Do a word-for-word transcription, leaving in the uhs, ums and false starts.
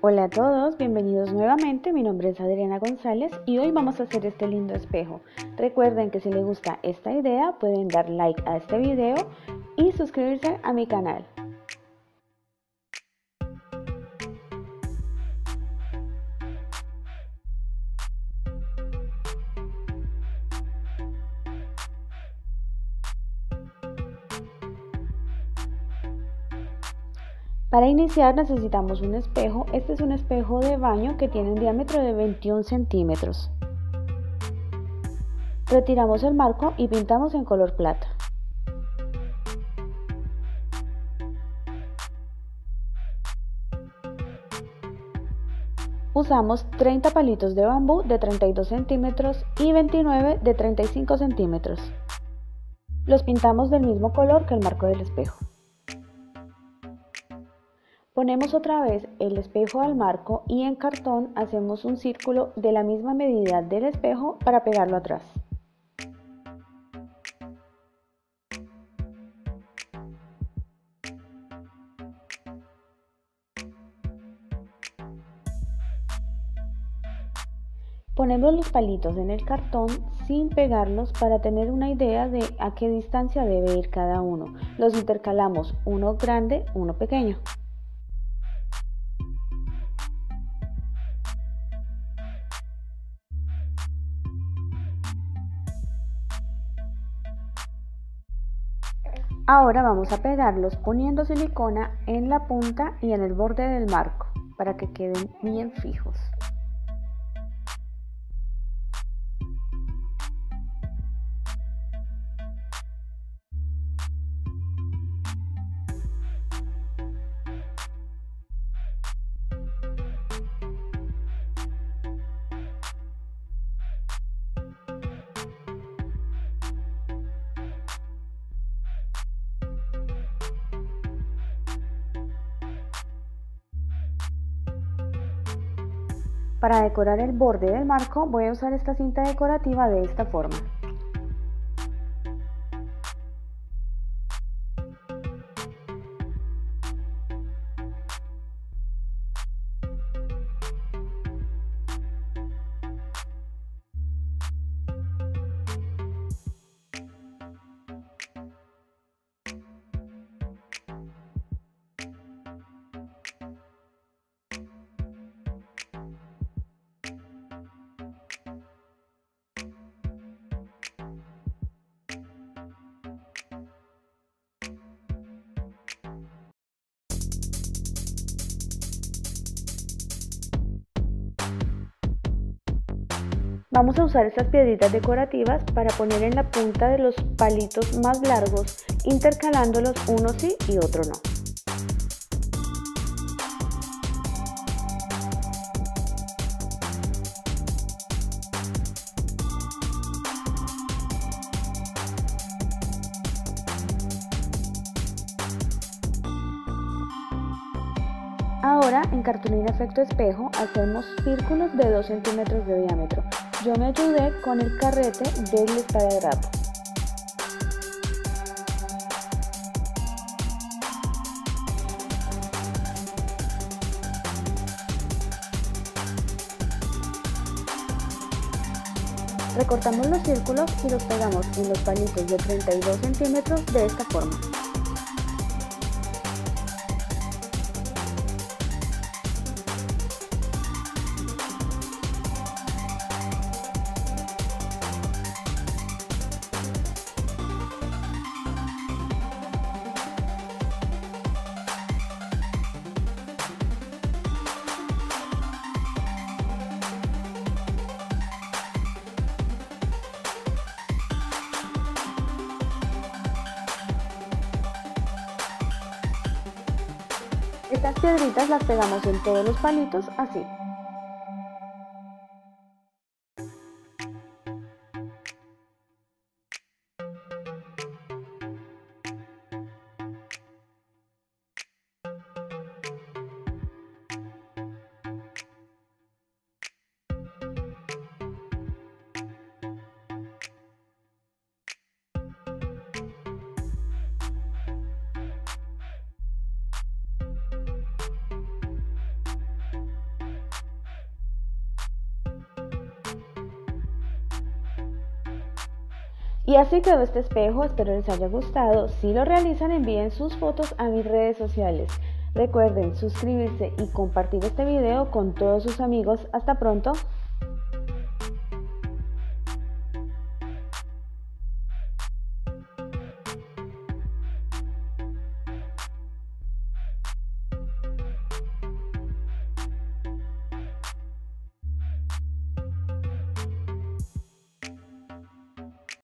Hola a todos, bienvenidos nuevamente, mi nombre es Adriana González y hoy vamos a hacer este lindo espejo. Recuerden que si les gusta esta idea pueden dar like a este video y suscribirse a mi canal. Para iniciar necesitamos un espejo. Este es un espejo de baño que tiene un diámetro de veintiún centímetros. Retiramos el marco y pintamos en color plata. Usamos treinta palitos de bambú de treinta y dos centímetros y veintinueve de treinta y cinco centímetros. Los pintamos del mismo color que el marco del espejo. Ponemos otra vez el espejo al marco y en cartón hacemos un círculo de la misma medida del espejo para pegarlo atrás. Ponemos los palitos en el cartón sin pegarlos para tener una idea de a qué distancia debe ir cada uno. Los intercalamos, uno grande, uno pequeño. Ahora vamos a pegarlos poniendo silicona en la punta y en el borde del marco para que queden bien fijos. Para decorar el borde del marco voy a usar esta cinta decorativa de esta forma. Vamos a usar estas piedritas decorativas para poner en la punta de los palitos más largos, intercalándolos uno sí y otro no. Ahora en cartulina efecto espejo hacemos círculos de dos centímetros de diámetro. Yo me ayudé con el carrete del esparadrapo. Recortamos los círculos y los pegamos en los palitos de treinta y dos centímetros de esta forma. Estas piedritas las pegamos en todos los palitos así. Y así quedó este espejo, espero les haya gustado. Si lo realizan, envíen sus fotos a mis redes sociales. Recuerden suscribirse y compartir este video con todos sus amigos. Hasta pronto.